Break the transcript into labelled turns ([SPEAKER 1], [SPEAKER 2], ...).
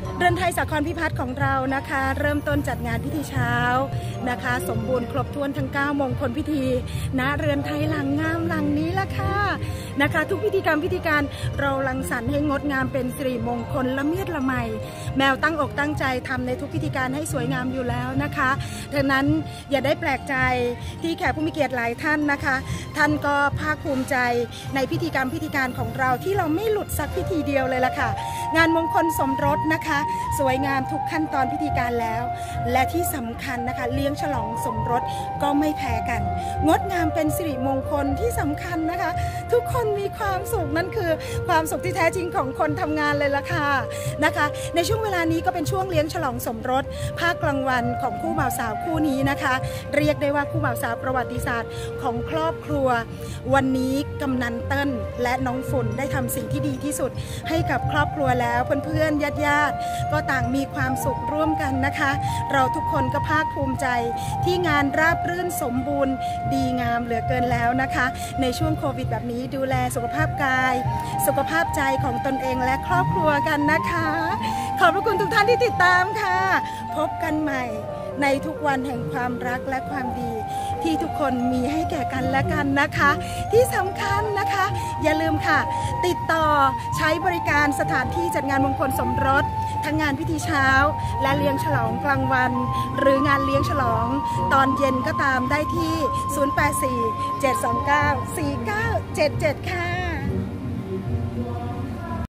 [SPEAKER 1] เรือนไทยสาครพิพัฒน์ของเรานะคะเริ่มต้นจัดงานพิธีเช้านะคะสมบูรณ์ครบถ้วนทั้ง9มงคลพิธีณเรือนไทยหลังงามหลังนี้ละค่ะนะคะทุกพิธีกรรมพิธีการเรารังสรรค์ให้งดงามเป็นสิริมงคลละเมียดละไมแมวตั้งอกตั้งใจทำในทุกพิธีการให้สวยงามอยู่แล้วนะคะดังนั้นอย่าได้แปลกใจที่แขกผู้มีเกียรติหลายท่านนะคะท่านก็ภาคภูมิใจในพิธีกรรมพิธีการของเราที่เราไม่หลุดสักพิธีเดียวเลยล่ะค่ะงานมงคลสมรสนะคะสวยงามทุกขั้นตอนพิธีการแล้วและที่สำคัญนะคะเลี้ยงฉลองสมรสก็ไม่แพ้กันงดงามเป็นสิริมงคลที่สำคัญนะคะทุกคนมีความสุขนั่นคือความสุขที่แท้จริงของคนทำงานเลยล่ะค่ะนะคะในช่วงเวลานี้ก็เป็นช่วงเลี้ยงฉลองสมรสภาคกลางวันของคู่บ่าวสาวคู่นี้นะคะเรียกได้ว่าคู่บ่าวสาวประวัติศาสตร์ของครอบครัววันนี้กำนันเติ้ลและน้องฝุ่นได้ทำสิ่งที่ดีที่สุดให้กับครอบครัวแล้วเพื่อนๆญาติๆก็ต่างมีความสุขร่วมกันนะคะเราทุกคนก็ภาคภูมิใจที่งานราบรื่นสมบูรณ์ดีงามเหลือเกินแล้วนะคะในช่วงโควิดแบบนี้ดูแลสุขภาพกายสุขภาพใจของตนเองและครอบครัวกันนะคะขอบพระคุณทุกท่านที่ติดตามค่ะพบกันใหม่ในทุกวันแห่งความรักและความดีที่ทุกคนมีให้แก่กันและกันนะคะที่สำคัญนะคะอย่าลืมค่ะติดต่อใช้บริการสถานที่จัดงานมงคลสมรสทั้งงานพิธีเช้าและเลี้ยงฉลองกลางวันหรืองานเลี้ยงฉลองตอนเย็นก็ตามได้ที่ 084 729 4977 ค่ะ